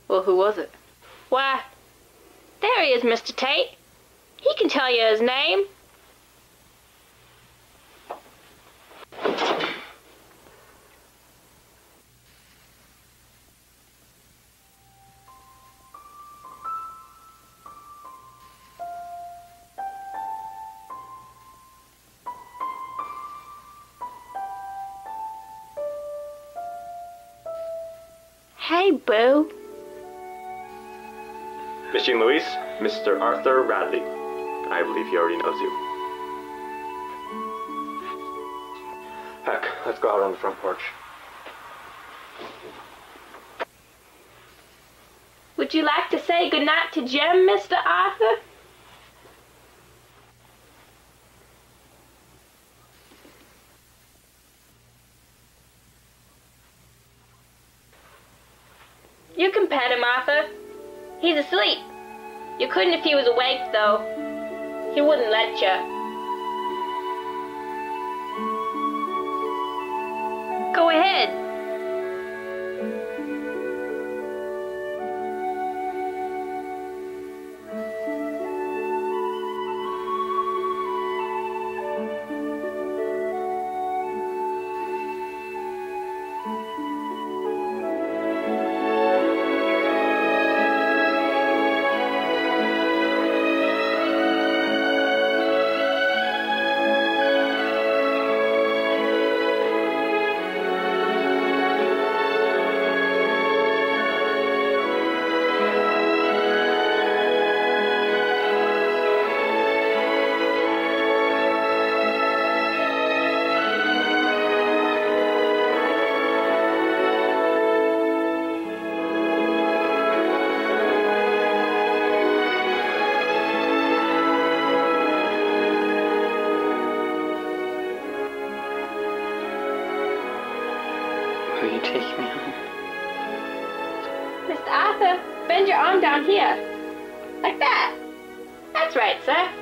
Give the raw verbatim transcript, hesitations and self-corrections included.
Well, who was it? Why, there he is, Mister Tate. He can tell you his name. Hey, Boo. Miss Jean Louise, Mister Arthur Radley. I believe he already knows you. Heck, let's go out on the front porch. Would you like to say goodnight to Jem, Mister Arthur? You can pet him, Arthur. He's asleep. You couldn't if he was awake, though. He wouldn't let you. Go ahead. Will you take me home? Mister Arthur, bend your arm down here. Like that. That's right, sir.